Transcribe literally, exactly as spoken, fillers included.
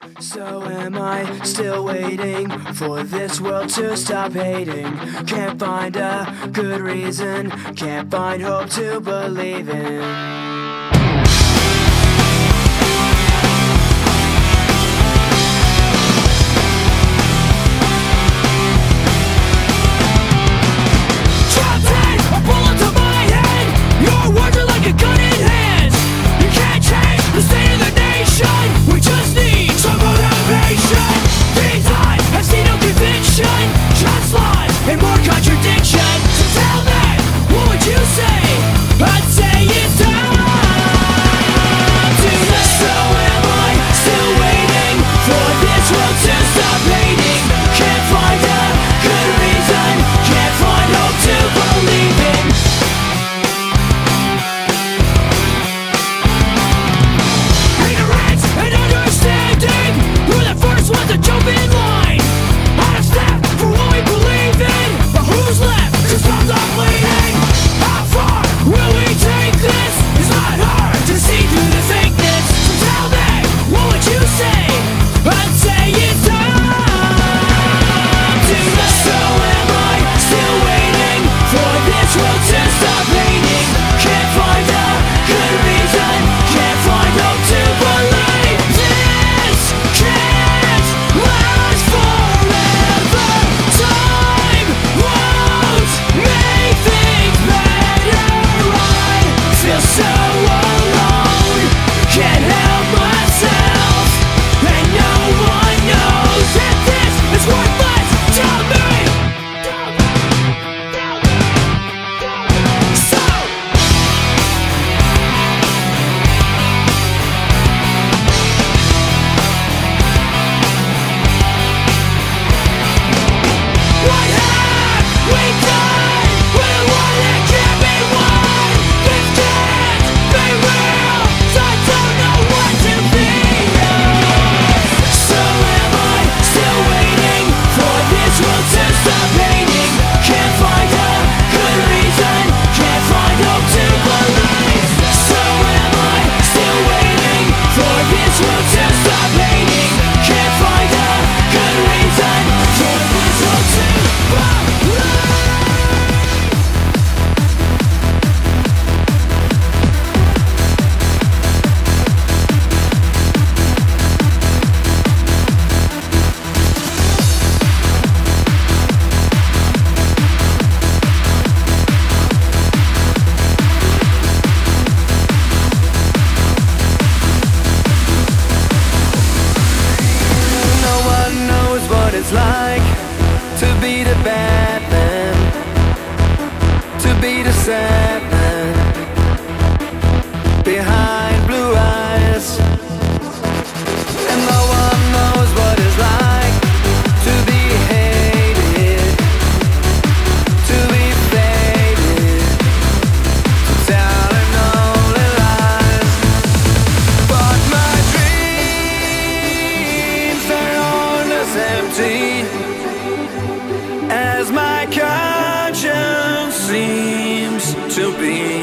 So am I still waiting for this world to stop hating? Can't find a good reason, can't find hope to believe in. Like to be the bad man, to be the sad man behind blue eyes, and no one knows what it's like to be hated, to be faded, to telling only lies. But my dreams, they're all as empty as my conscience seems to be.